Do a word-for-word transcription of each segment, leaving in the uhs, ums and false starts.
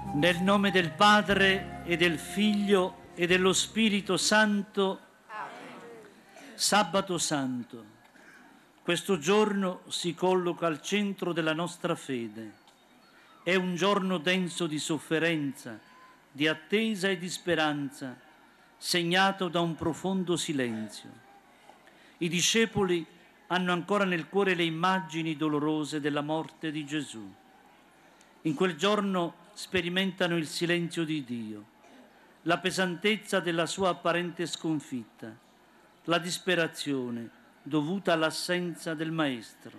Nel nome del Padre e del Figlio e dello Spirito Santo. Amen. Sabato Santo. Questo giorno si colloca al centro della nostra fede. È un giorno denso di sofferenza, di attesa e di speranza, segnato da un profondo silenzio. I discepoli hanno ancora nel cuore le immagini dolorose della morte di Gesù. In quel giorno sperimentano il silenzio di Dio, la pesantezza della sua apparente sconfitta, la disperazione dovuta all'assenza del Maestro.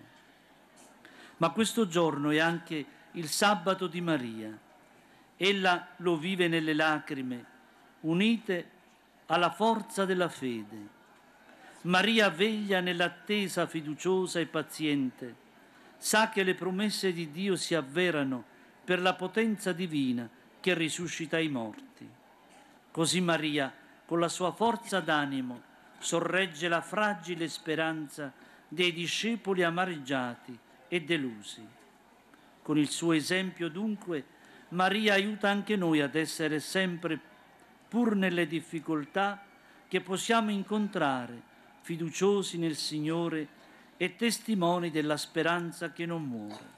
Ma questo giorno è anche il sabato di Maria. Ella lo vive nelle lacrime, unite alla forza della fede. Maria veglia nell'attesa fiduciosa e paziente, sa che le promesse di Dio si avverano per la potenza divina che risuscita i morti. Così Maria, con la sua forza d'animo, sorregge la fragile speranza dei discepoli amareggiati e delusi. Con il suo esempio, dunque, Maria aiuta anche noi ad essere sempre, pur nelle difficoltà che possiamo incontrare, fiduciosi nel Signore e testimoni della speranza che non muore.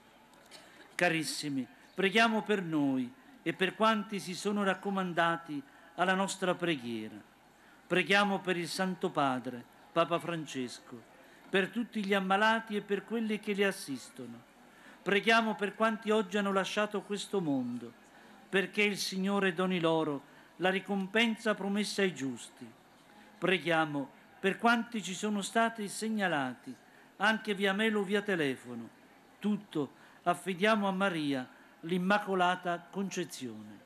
Carissimi, preghiamo per noi e per quanti si sono raccomandati alla nostra preghiera. Preghiamo per il Santo Padre, Papa Francesco, per tutti gli ammalati e per quelli che li assistono. Preghiamo per quanti oggi hanno lasciato questo mondo, perché il Signore doni loro la ricompensa promessa ai giusti. Preghiamo per quanti ci sono stati segnalati, anche via mail o via telefono. Tutto affidiamo a Maria, l'Immacolata Concezione.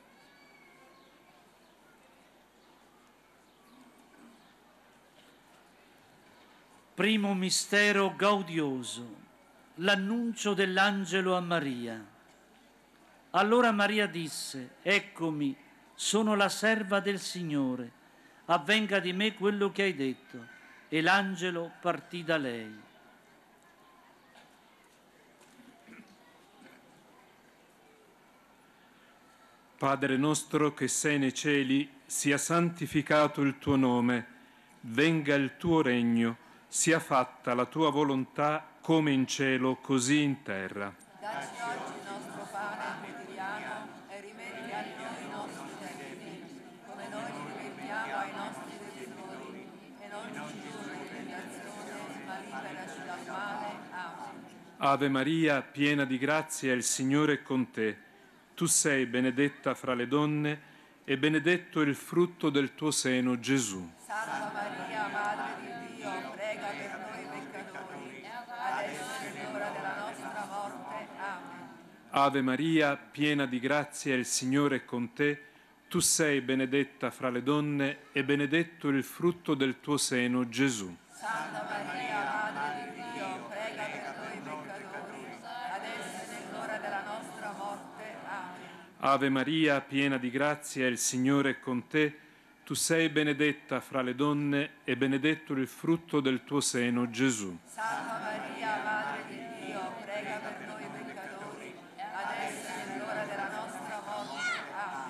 Primo mistero gaudioso, l'annuncio dell'angelo a Maria. Allora Maria disse: «Eccomi, sono la serva del Signore, avvenga di me quello che hai detto». E l'angelo partì da lei. Padre nostro che sei nei cieli, sia santificato il tuo nome, venga il tuo regno, sia fatta la tua volontà come in cielo così in terra. Dacci oggi il nostro pane quotidiano e rimetti a noi i nostri debiti, come noi li rimettiamo ai nostri debitori, e non ci indurre in tentazione, ma liberaci dal male. Amen. Ave Maria, piena di grazia, il Signore è con te. Tu sei benedetta fra le donne e benedetto il frutto del tuo seno, Gesù. Santa Maria, Madre di Dio, prega per noi peccatori, adesso è l'ora della nostra morte. Amen. Ave Maria, piena di grazia, il Signore è con te. Tu sei benedetta fra le donne e benedetto il frutto del tuo seno, Gesù. Santa Maria, Madre di Dio, prega per noi peccatori, adesso è l'ora della nostra morte. Amen. Ave Maria, piena di grazia, il Signore è con te. Tu sei benedetta fra le donne e benedetto il frutto del tuo seno, Gesù. Santa Maria, Madre di Dio, prega per noi peccatori, adesso è l'ora della nostra morte. Amen.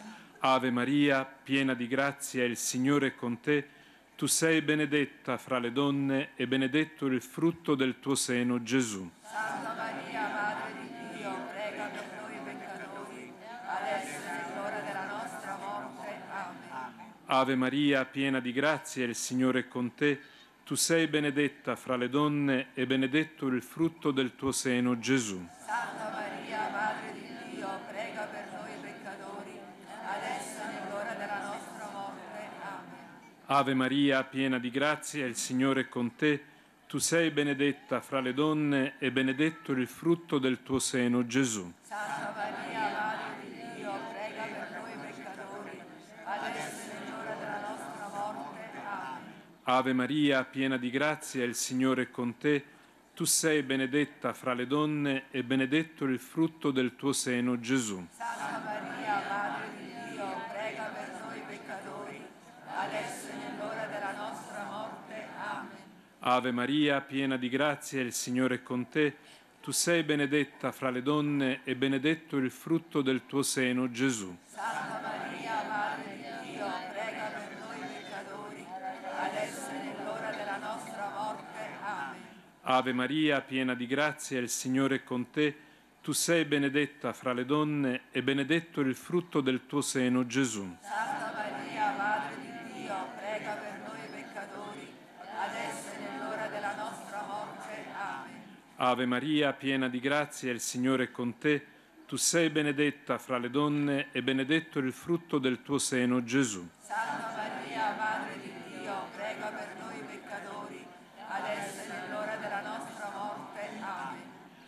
Ave Maria, piena di grazia, il Signore è con te. Tu sei benedetta fra le donne e benedetto il frutto del tuo seno, Gesù. Santa Maria, Madre di Dio, prega per noi peccatori, adesso è l'ora della nostra morte. Amen. Ave Maria, piena di grazia, il Signore è con te. Tu sei benedetta fra le donne e benedetto il frutto del tuo seno, Gesù. Santa Maria, Madre di Dio, prega per noi peccatori, adesso è l'ora della nostra morte. Amen. Ave Maria, piena di grazia, il Signore è con te. Tu sei benedetta fra le donne e benedetto il frutto del tuo seno, Gesù. Santa Maria, Madre di Dio, prega per noi peccatori, adesso è l'ora della nostra morte. Amen. Ave Maria, piena di grazia, il Signore è con te. Tu sei benedetta fra le donne e benedetto il frutto del tuo seno, Gesù. Santa Maria, Madre di Dio, prega per noi peccatori, adesso è l'ora della nostra morte. Amen. Ave Maria, piena di grazia, il Signore è con te. tu sei benedetta fra le donne e benedetto il frutto del tuo seno, Gesù. Santa Maria, Madre di Dio, prega per noi peccatori, adesso e nell'ora della nostra morte. Amen. Ave Maria, piena di grazia, il Signore è con te. Tu sei benedetta fra le donne e benedetto il frutto del tuo seno, Gesù. Santa Maria, Madre di Dio, prega per noi peccatori, adesso e nell'ora della nostra morte. Amen. Ave Maria, piena di grazia, il Signore è con te. Tu sei benedetta fra le donne e benedetto il frutto del tuo seno, Gesù. Santa Maria, Madre di Dio, prega per noi peccatori, adesso e nell'ora della nostra morte. Amen.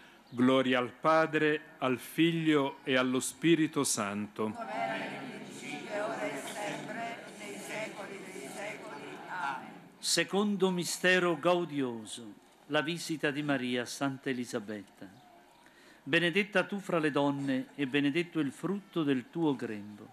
Gloria al Padre, al Figlio e allo Spirito Santo. Come era nel principio, ora e sempre, nei secoli dei secoli. Amen. Secondo mistero gaudioso, la visita di Maria a Santa Elisabetta. Benedetta tu fra le donne e benedetto il frutto del tuo grembo.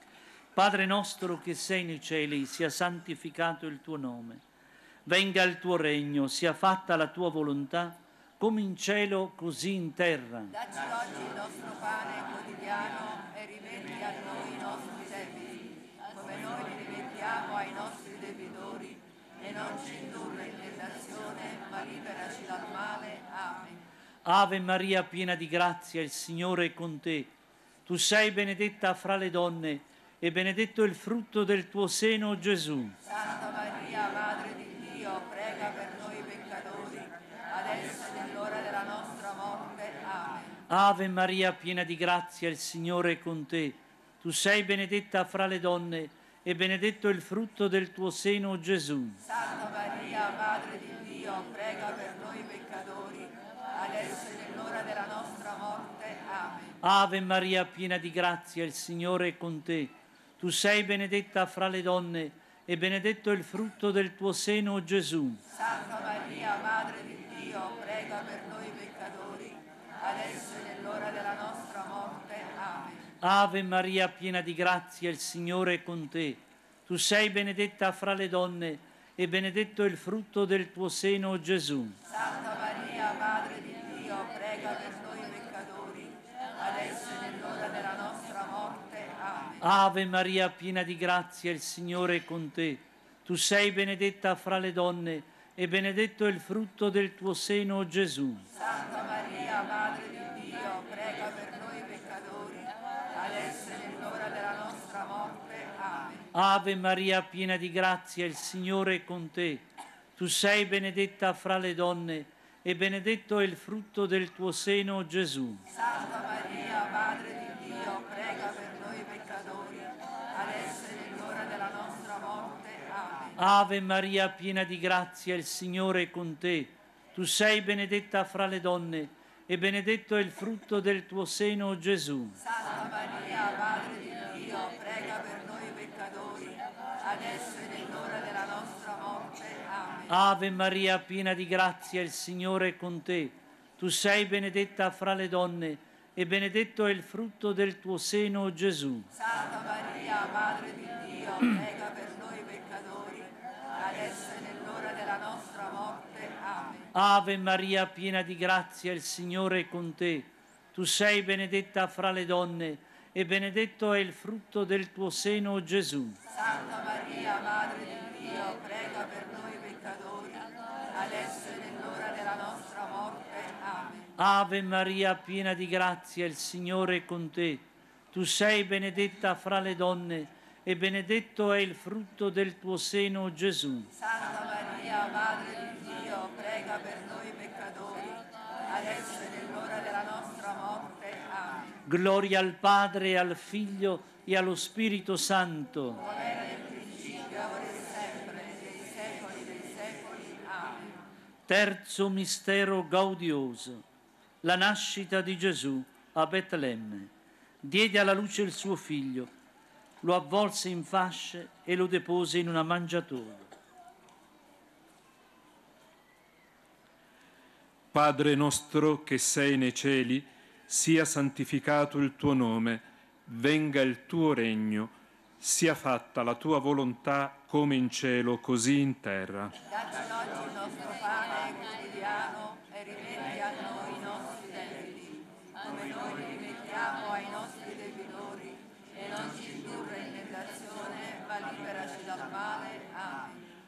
Padre nostro che sei nei cieli, sia santificato il tuo nome. Venga il tuo regno, sia fatta la tua volontà, come in cielo così in terra. Dacci oggi il nostro pane quotidiano e rimetti a noi i nostri debiti, come noi li rimettiamo ai nostri debitori, e non ci indurre in tentazione, ma liberaci dal male. Amen. Ave Maria, piena di grazia, il Signore è con te. Tu sei benedetta fra le donne e benedetto il frutto del tuo seno, Gesù. Santa Maria, Madre di Dio, prega per noi peccatori, adesso e nell'ora della nostra morte. Amen. Ave Maria, piena di grazia, il Signore è con te. Tu sei benedetta fra le donne e benedetto il frutto del tuo seno, Gesù. Santa Maria, Madre di Dio, prega per noi peccatori, adesso e nell'ora della nostra morte. Amen. Ave Maria, piena di grazia, il Signore è con te. Tu sei benedetta fra le donne e benedetto il frutto del tuo seno, Gesù. Santa Maria, Madre di Dio, prega per noi peccatori, adesso e nell'ora della nostra morte. Amen. Ave Maria, piena di grazia, il Signore è con te. Tu sei benedetta fra le donne e benedetto il frutto del tuo seno, Gesù. Santa Maria, Madre di Dio, prega per noi peccatori, adesso e nell'ora della nostra morte. Amen. Ave Maria, piena di grazia, il Signore è con te. Tu sei benedetta fra le donne e benedetto il frutto del tuo seno, Gesù. Santa Maria, Madre di Dio, prega per noi peccatori, adesso e nell'ora della nostra morte. Amen. Ave Maria, piena di grazia, il Signore è con te. Tu sei benedetta fra le donne e benedetto è il frutto del tuo seno, Gesù. Santa Maria, Madre di Dio, prega per noi peccatori, adesso e nell'ora della nostra morte. Amen. Ave Maria, piena di grazia, il Signore è con te. Tu sei benedetta fra le donne e benedetto è il frutto del tuo seno, Gesù. Santa Maria, Madre di Dio, prega per noi peccatori, adesso e nell'ora della nostra morte. Amen. Ave Maria, piena di grazia, il Signore è con te. Tu sei benedetta fra le donne e benedetto è il frutto del tuo seno, Gesù. Santa Maria, Madre di Dio, prega per noi peccatori, adesso e nell'ora della nostra morte. Amen. Ave Maria, piena di grazia, il Signore è con te. Tu sei benedetta fra le donne e benedetto è il frutto del tuo seno, Gesù. Santa Maria, Madre di Dio, prega per noi peccatori, adesso e nell'ora della nostra morte. Amen. Ave Maria, piena di grazia, il Signore è con te. Tu sei benedetta fra le donne e benedetto è il frutto del tuo seno, Gesù. Santa Maria, Madre di Dio, prega per noi peccatori, adesso e nell'ora della nostra morte. Amen. Gloria al Padre, al Figlio e allo Spirito Santo. Come era nel principio, ora e sempre, nei secoli dei secoli. Amen. Terzo mistero gaudioso, la nascita di Gesù a Betlemme. Diede alla luce il suo figlio, lo avvolse in fasce e lo depose in una mangiatoia. Padre nostro che sei nei cieli, sia santificato il tuo nome, venga il tuo regno, sia fatta la tua volontà come in cielo così in terra. Dacci oggi il nostro pane quotidiano e rimetti a noi i nostri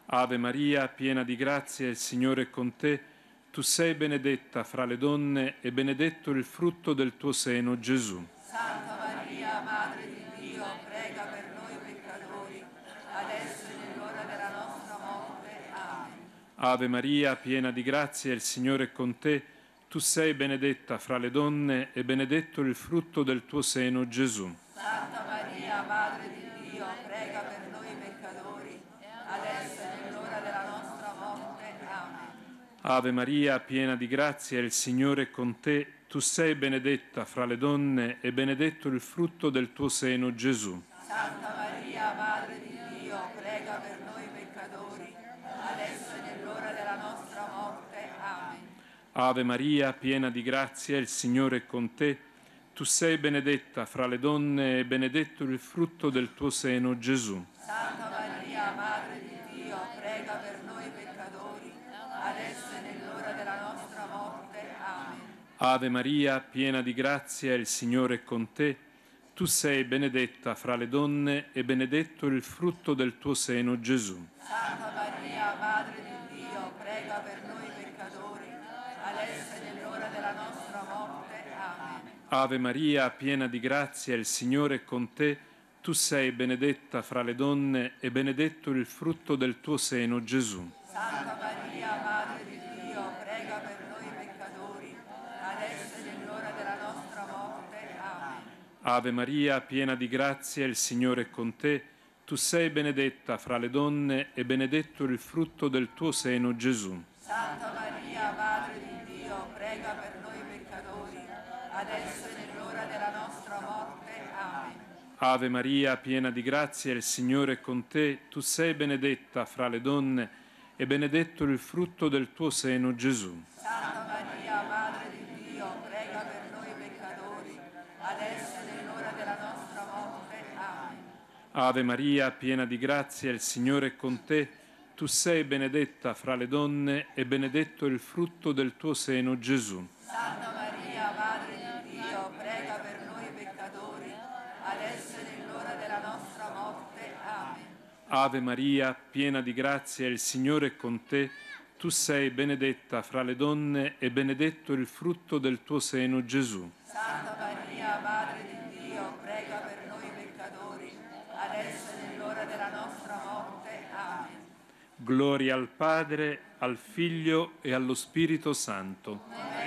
Ave Maria, piena di grazia, il Signore è con te. Tu sei benedetta fra le donne e benedetto il frutto del tuo seno, Gesù. Santa Maria, Madre di Dio, prega per noi peccatori, adesso e nell'ora della nostra morte. Amen. Ave Maria, piena di grazia, il Signore è con te. Tu sei benedetta fra le donne e benedetto il frutto del tuo seno, Gesù. Santa Maria, Madre di Dio, prega per noi peccatori, adesso e nell'ora della nostra morte. Amen. Ave Maria, piena di grazia, il Signore è con te. Tu sei benedetta fra le donne e benedetto il frutto del tuo seno, Gesù. Santa Maria, Madre di Dio, prega per noi peccatori, adesso e nell'ora della nostra morte. Amen. Ave Maria, piena di grazia, il Signore è con te. Tu sei benedetta fra le donne e benedetto il frutto del tuo seno, Gesù. Santa Maria, Madre di Dio, prega per noi peccatori, adesso e nell'ora della nostra morte. Amen. Ave Maria, piena di grazia, il Signore è con te. Tu sei benedetta fra le donne e benedetto il frutto del tuo seno, Gesù. Santa Maria, Madre di Dio, prega per noi peccatori, adesso e nell'ora della nostra morte. Amen. Ave Maria, piena di grazia, il Signore è con te. Tu sei benedetta fra le donne e benedetto il frutto del tuo seno, Gesù. Santa Maria, Madre di Dio, prega per noi peccatori, adesso e nell'ora della nostra morte. Amen. Ave Maria, piena di grazia, il Signore è con te. Tu sei benedetta fra le donne e benedetto il frutto del tuo seno, Gesù. Santa Maria, Madre di Dio, prega per noi peccatori, adesso e nell'ora della nostra morte. Amen. Ave Maria, piena di grazia, il Signore è con te. Tu sei benedetta fra le donne e benedetto il frutto del tuo seno, Gesù. Santa Maria, Madre di Dio, prega per noi peccatori, adesso e nell'ora della nostra morte. Amen. Ave Maria, piena di grazia, il Signore è con te. Tu sei benedetta fra le donne e benedetto il frutto del tuo seno, Gesù. Santa Maria, Madre di Dio, prega per noi peccatori, adesso e nell'ora della nostra morte. Amen. Ave Maria, piena di grazia, il Signore è con te. Tu sei benedetta fra le donne e benedetto il frutto del tuo seno, Gesù. Santa Maria, Madre di Dio, prega per noi peccatori, adesso e nell'ora della nostra morte. Amen. Gloria al Padre, al Figlio e allo Spirito Santo.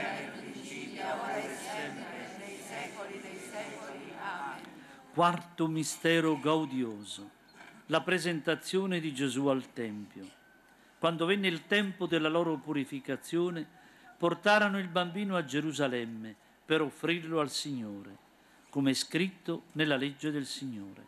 Quarto mistero gaudioso, la presentazione di Gesù al Tempio. Quando venne il tempo della loro purificazione, portarono il bambino a Gerusalemme per offrirlo al Signore, come è scritto nella legge del Signore.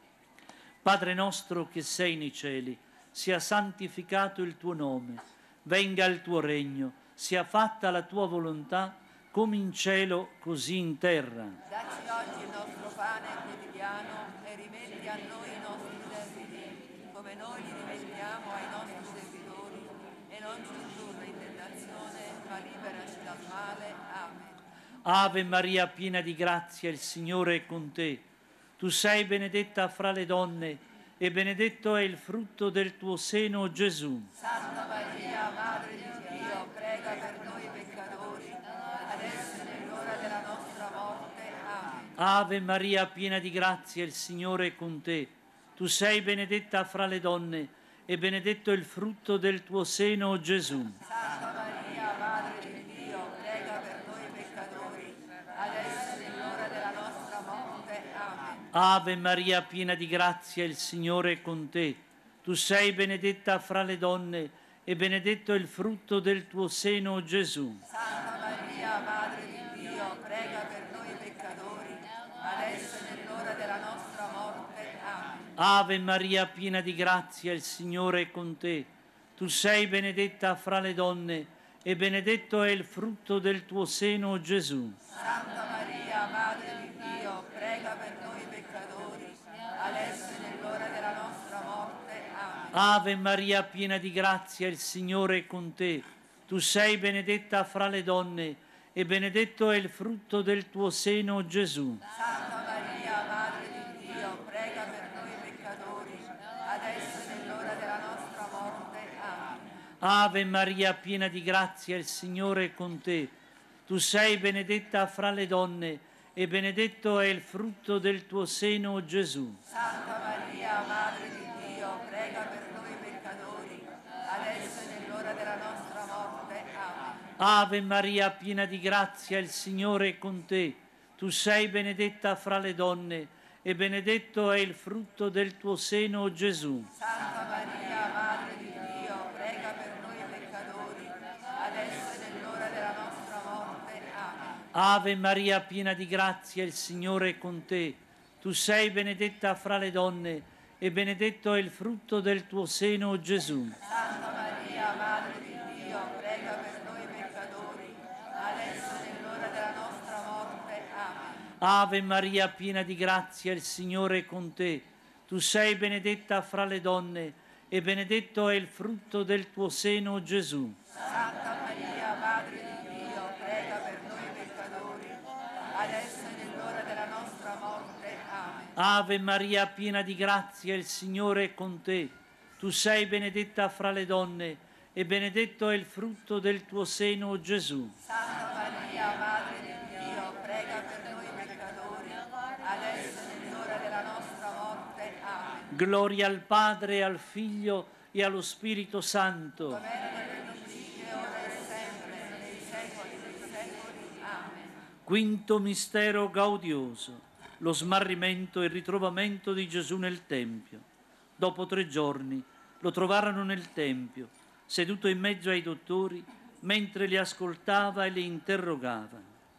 Padre nostro che sei nei cieli, sia santificato il tuo nome, venga il tuo regno, sia fatta la tua volontà, come in cielo, così in terra. Dacci oggi il nostro pane quotidiano e rimetti a noi i nostri debiti, come noi li rimettiamo ai nostri debitori, e non ci indurre in tentazione, ma liberaci dal male. Amen. Ave Maria, piena di grazia, il Signore è con te. Tu sei benedetta fra le donne e benedetto è il frutto del tuo seno, Gesù. Santa Maria, Madre di Dio, prega per noi peccatori, adesso e nell'ora della nostra morte. Amen. Ave Maria, piena di grazia, il Signore è con te. Tu sei benedetta fra le donne e benedetto è il frutto del tuo seno, Gesù. Santa Maria, Madre di Dio, prega per noi peccatori, adesso e nell'ora della nostra morte. Amen. Ave Maria, piena di grazia, il Signore è con te. Tu sei benedetta fra le donne e benedetto è il frutto del tuo seno, Gesù. Santa Maria, Madre di Dio, prega per noi peccatori, adesso e nell'ora della nostra morte. Amen. Ave Maria, piena di grazia, il Signore è con te. Tu sei benedetta fra le donne e benedetto è il frutto del tuo seno, Gesù. Santa Maria, Madre di Dio, prega per noi peccatori, adesso e nell'ora della nostra morte. Amen. Ave Maria, piena di grazia, il Signore è con te. Tu sei benedetta fra le donne e benedetto è il frutto del tuo seno, Gesù. Santa Maria, Madre di Dio, prega per noi peccatori, adesso e nell'ora della nostra morte. Ave Maria, piena di grazia, il Signore è con te. Tu sei benedetta fra le donne e benedetto è il frutto del tuo seno, Gesù. Santa Maria, Madre di Dio, prega per noi peccatori, adesso e nell'ora della nostra morte. Amen. Ave Maria, piena di grazia, il Signore è con te. Tu sei benedetta fra le donne e benedetto è il frutto del tuo seno, Gesù. Santa Maria, Madre di Dio, prega per noi peccatori, adesso e nell'ora della nostra morte. Amen. Ave Maria, piena di grazia, il Signore è con te. Tu sei benedetta fra le donne e benedetto è il frutto del tuo seno, Gesù. Santa Maria, Madre di Dio, prega per noi peccatori, adesso e nell'ora della nostra morte. Amen. Ave Maria, piena di grazia, il Signore è con te. Tu sei benedetta fra le donne e benedetto è il frutto del tuo seno, Gesù. Santa Maria, Madre di Dio, prega per noi peccatori, adesso e nell'ora della nostra morte. Amen. Ave Maria, piena di grazia, il Signore è con te. Tu sei benedetta fra le donne e benedetto è il frutto del tuo seno, Gesù. Santa Maria, Madre di Dio, prega per noi peccatori, adesso e nell'ora della nostra morte. Amen. Gloria al Padre, al Figlio e allo Spirito Santo. Ora e sempre, nei secoli dei secoli. Amen. Quinto mistero gaudioso, lo smarrimento e il ritrovamento di Gesù nel Tempio. Dopo tre giorni lo trovarono nel Tempio, seduto in mezzo ai dottori, mentre li ascoltava e li interrogava.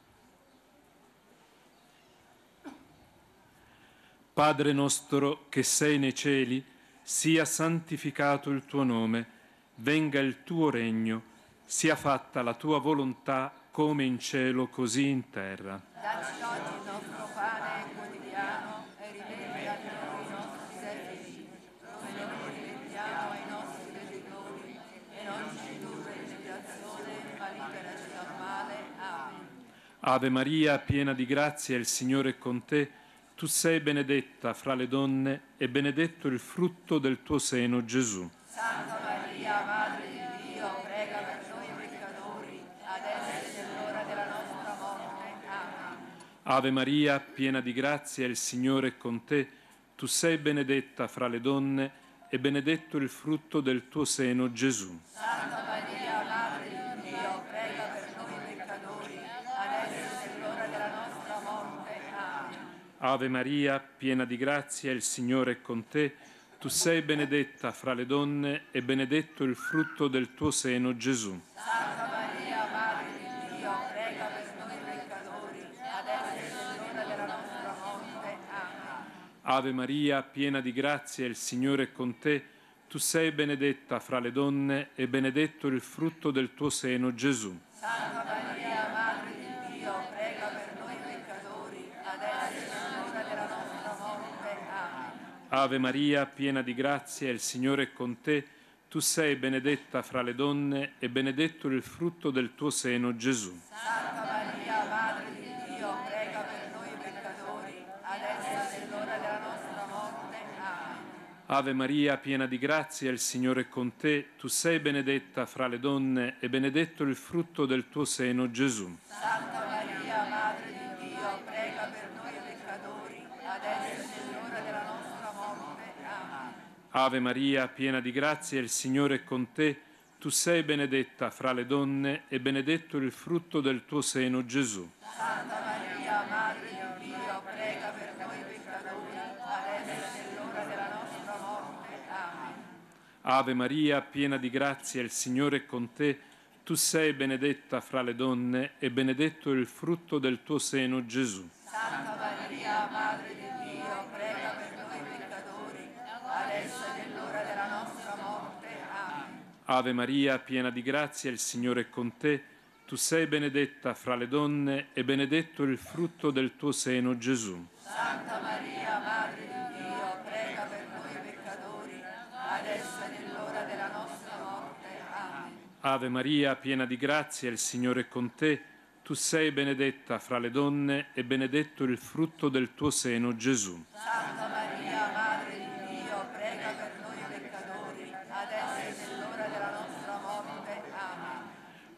Padre nostro che sei nei cieli, sia santificato il tuo nome, venga il tuo regno, sia fatta la tua volontà come in cielo così in terra. Dacci oggi il nostro pane quotidiano e rimetti a noi i nostri debiti, come noi rimettiamo ai nostri debitori, e non ci indurre in tentazione, ma liberaci dal male. Amen. Ave Maria, piena di grazia, il Signore è con te. Tu sei benedetta fra le donne e benedetto il frutto del tuo seno, Gesù. Santa Maria, Madre di Dio, prega per noi peccatori, adesso e nell'ora della nostra morte. Amen. Ave Maria, piena di grazia, il Signore è con te. Tu sei benedetta fra le donne e benedetto il frutto del tuo seno, Gesù. Santa Maria, Madre di Dio, prega per noi peccatori, adesso e nell'ora della nostra morte. Amen. Ave Maria, piena di grazia, il Signore è con te. Tu sei benedetta fra le donne e benedetto il frutto del tuo seno, Gesù. Santa Maria, Madre di Dio, prega per noi peccatori, adesso e nell'ora della nostra morte. Amen. Ave Maria, piena di grazia, il Signore è con te. Tu sei benedetta fra le donne e benedetto il frutto del tuo seno, Gesù. Santa Maria, Madre di Dio, prega per noi peccatori, adesso e nell'ora della nostra morte. Amen. Ave Maria, piena di grazia, il Signore è con te. Tu sei benedetta fra le donne e benedetto il frutto del tuo seno, Gesù. Santa Maria, Madre di Dio, prega per noi peccatori, adesso e nell'ora della nostra morte. Amen. Ave Maria, piena di grazia, il Signore è con te. Tu sei benedetta fra le donne e benedetto il frutto del tuo seno, Gesù. Santa Maria, Madre di Dio, prega per noi peccatori, adesso e nell'ora della nostra morte. Amen. Ave Maria, piena di grazia, il Signore è con te. Tu sei benedetta fra le donne e benedetto il frutto del tuo seno, Gesù. Santa Maria, Madre di Dio, prega per noi peccatori, adesso e nell'ora della nostra morte. Amen. Ave Maria, piena di grazia, il Signore è con te. Tu sei benedetta fra le donne e benedetto il frutto del tuo seno, Gesù. Santa Maria, Madre di Dio, prega per noi peccatori, adesso e nell'ora della nostra morte. Amen. Ave Maria, piena di grazia, il Signore è con te. Tu sei benedetta fra le donne e benedetto il frutto del tuo seno, Gesù. Santa Maria, Madre di Dio, prega per noi peccatori, adesso e nell'ora della nostra morte. Amen. Ave Maria, piena di grazia, il Signore è con te. Tu sei benedetta fra le donne e benedetto il frutto del tuo seno, Gesù. Santa Maria, Madre di Dio, prega per noi peccatori, adesso e nell'ora della nostra morte.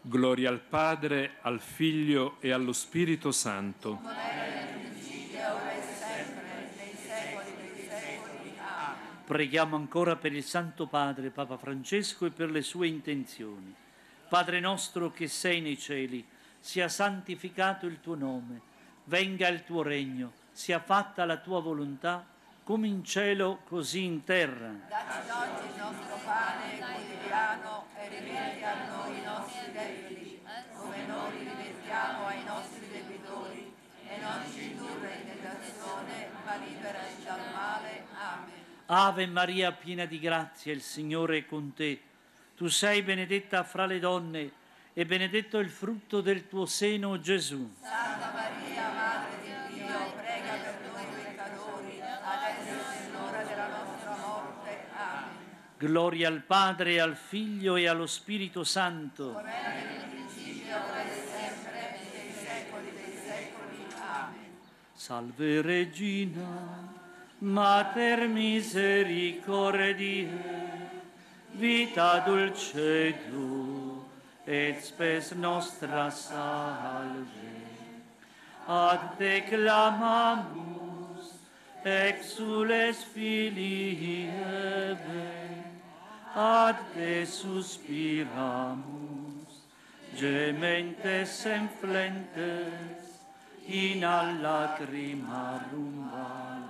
Gloria al Padre, al Figlio e allo Spirito Santo. Come era nel principio, ora e sempre, nei secoli dei secoli. Amen. Preghiamo ancora per il Santo Padre, Papa Francesco, e per le sue intenzioni. Padre nostro che sei nei cieli, sia santificato il tuo nome, venga il tuo regno, sia fatta la tua volontà, come in cielo, così in terra. Dacci oggi il nostro pane quotidiano e rimetti a noi i nostri debiti, come noi li rimettiamo ai nostri debitori, e non ci indurre in tentazione, ma liberaci dal male. Amen. Ave Maria, piena di grazia, il Signore è con te. Tu sei benedetta fra le donne e benedetto il frutto del tuo seno, Gesù. Santa Maria, Madre di Dio, prega per noi peccatori, adesso è l'ora della nostra morte. Amen. Gloria al Padre, al Figlio e allo Spirito Santo. Come era nel principio, ora e sempre, nei secoli dei secoli. Amen. Salve Regina, Mater misericordiae, vita dulcedo, et spes nostra salve. Ad te clamamus, exules filii Eve, ad te suspiramus, gementes semplentes, in a lacrimarum vale.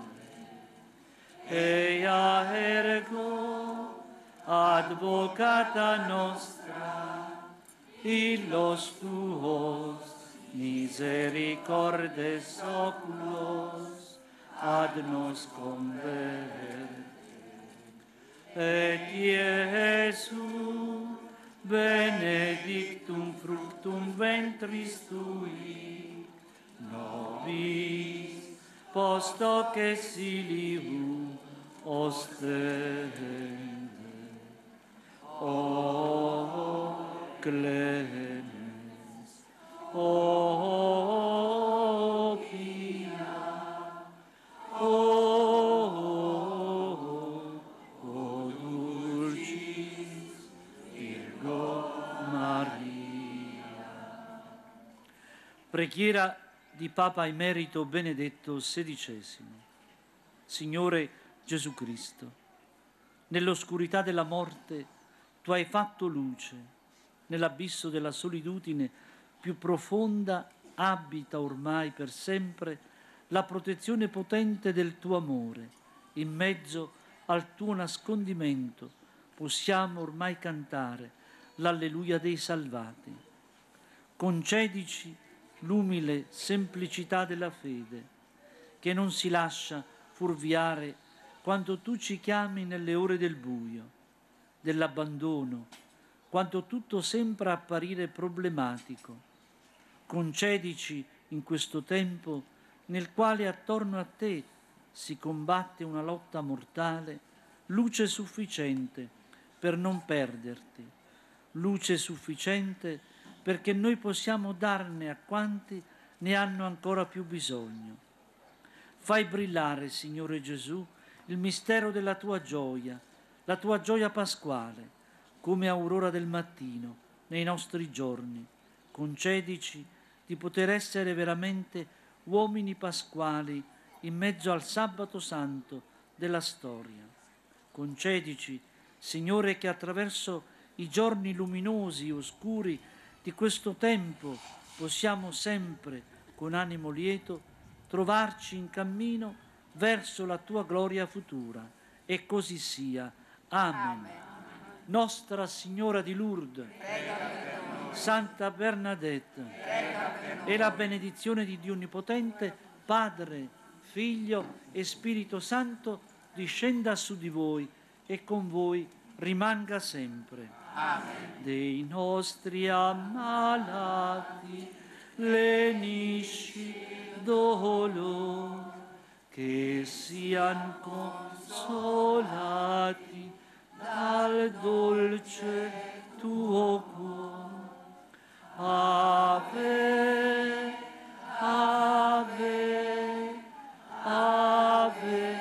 Ea ergo, advocata nostra, illos tuos misericordes oculos ad nos converte. Et Iesu, benedictum fructum ventris tui, nobis post hoc exilium ostende. O clemens, o pia, o, o dulcis Virgo Maria. Preghiera di Papa Emerito Benedetto sedicesimo. Signore Gesù Cristo, nell'oscurità della morte tu hai fatto luce, nell'abisso della solitudine più profonda abita ormai per sempre la protezione potente del tuo amore. In mezzo al tuo nascondimento possiamo ormai cantare l'alleluia dei salvati. Concedici l'umile semplicità della fede, che non si lascia fuorviare quando tu ci chiami nelle ore del buio, dell'abbandono, quando tutto sembra apparire problematico. Concedici in questo tempo nel quale attorno a te si combatte una lotta mortale, luce sufficiente per non perderti, luce sufficiente perché noi possiamo darne a quanti ne hanno ancora più bisogno. Fai brillare, Signore Gesù, il mistero della tua gioia, la tua gioia pasquale, come aurora del mattino nei nostri giorni. Concedici di poter essere veramente uomini pasquali in mezzo al sabato santo della storia. Concedici, Signore, che attraverso i giorni luminosi e oscuri di questo tempo possiamo sempre, con animo lieto, trovarci in cammino verso la tua gloria futura. E così sia. Amen. Amen. Nostra Signora di Lourdes, Santa Bernadette, e la benedizione di Dio Onnipotente, Padre, Figlio e Spirito Santo, discenda su di voi e con voi rimanga sempre. Amen. Dei nostri ammalati, lenisci dolor, che sian consolati dal dolce tuo cuore. Ave, Ave, Ave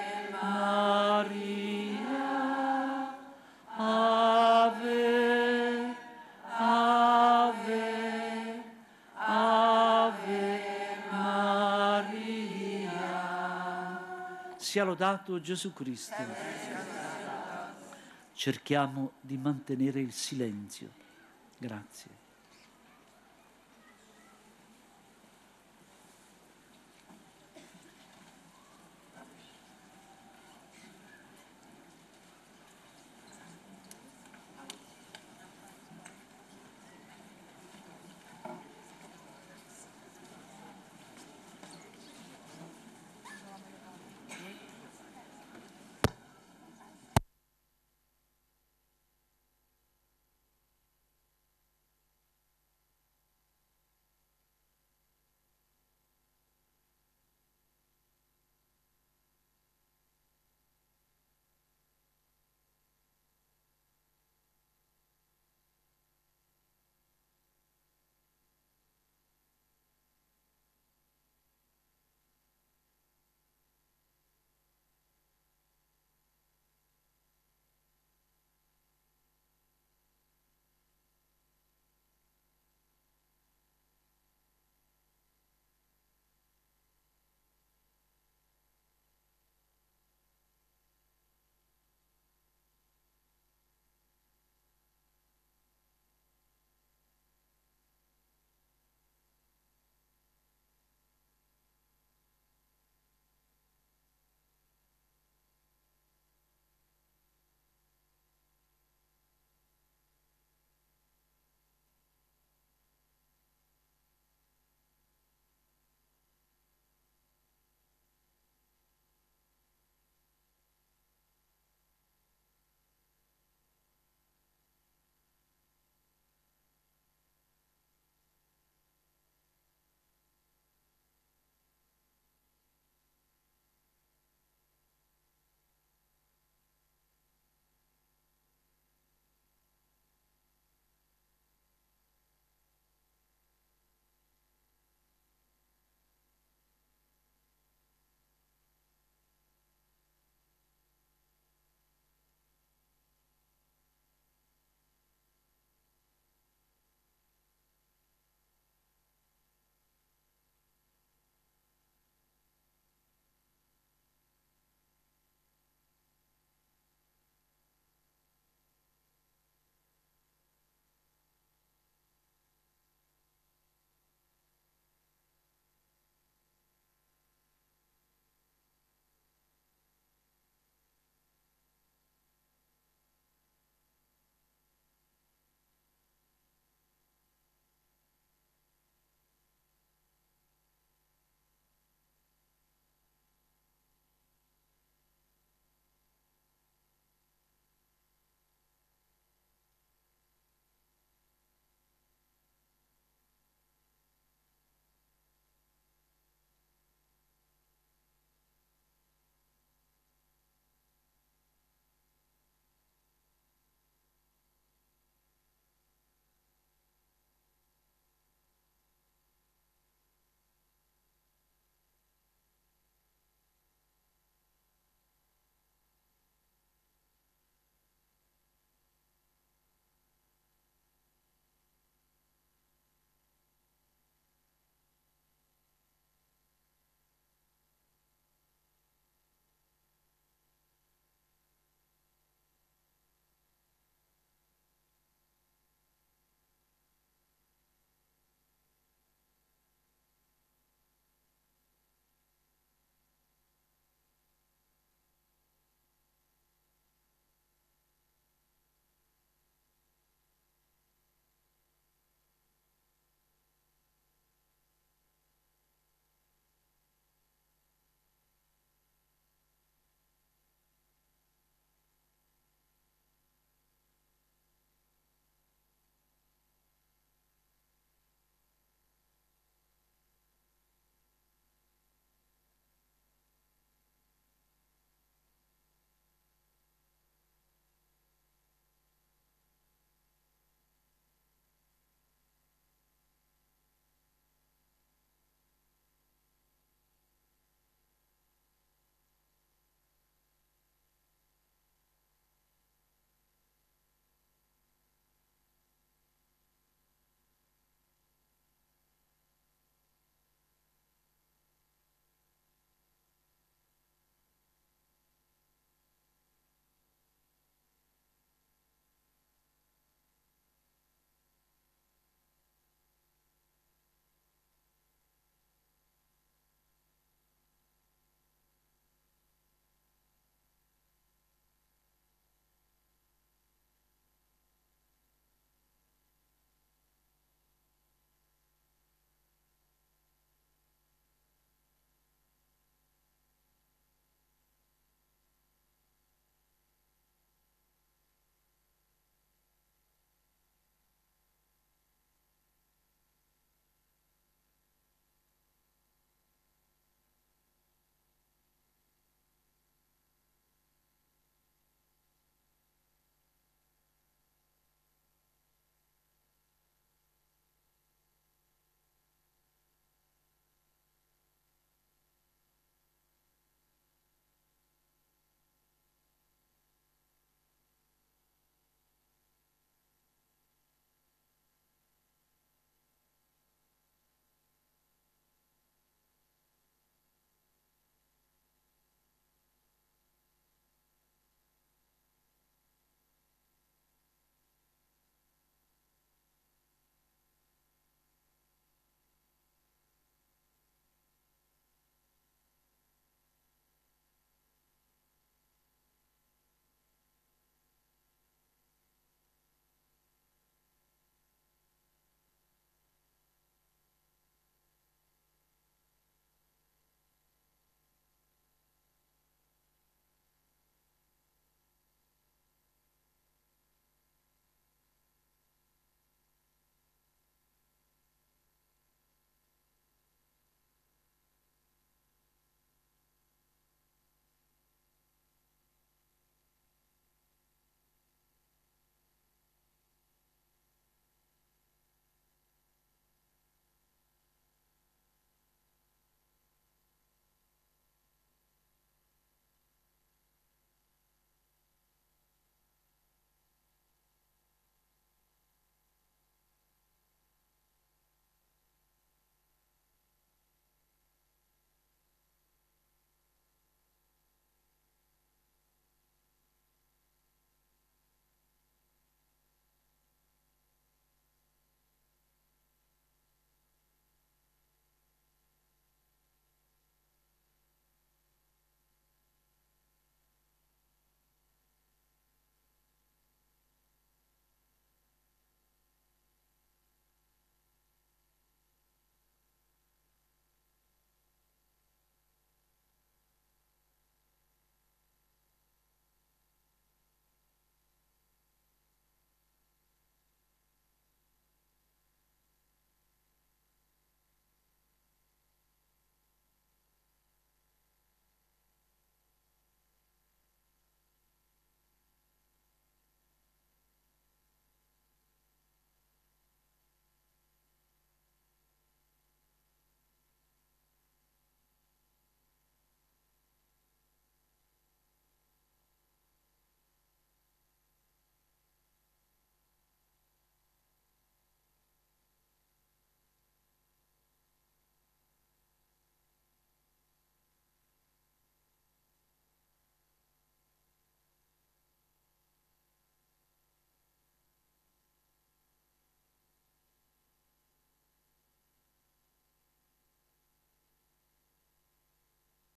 Maria, Ave, Ave Sia lodato Gesù Cristo. Cerchiamo di mantenere il silenzio. Grazie.